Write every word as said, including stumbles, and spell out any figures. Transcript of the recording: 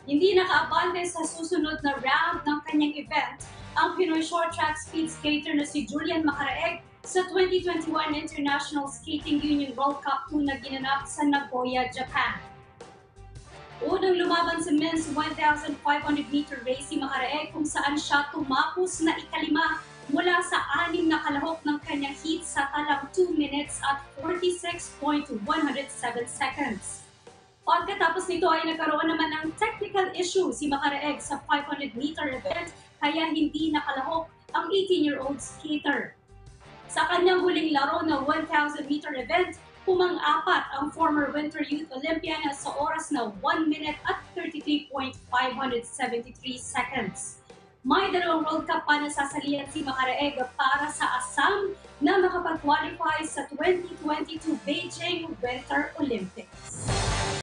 Hindi nakaabante sa susunod na round ng kanyang event ang Pinoy short track speed skater na si Julian Macaraeg sa twenty twenty-one International Skating Union World Cup two na ginanap sa Nagoya, Japan. Unang lumaban sa men's one thousand five hundred meter race si Macaraeg kung saan siya tumapos na ikalima mula sa anim na kalahok ng kanyang heat sa talang two minutes at forty-six point one oh seven seconds. Pagkatapos nito ay nagkaroon naman ng technical issue si Macaraeg sa five hundred meter event kaya hindi nakalahok ang eighteen-year-old skater. Sa kanyang huling laro na one thousand meter event, pumang-apat ang former Winter Youth Olympian sa oras na one minute at thirty-three point five seven three seconds. May dalawang World Cup pa na sasalihan si Macaraeg para sa Assam na makapag-qualify sa twenty twenty-two Beijing Winter Olympics.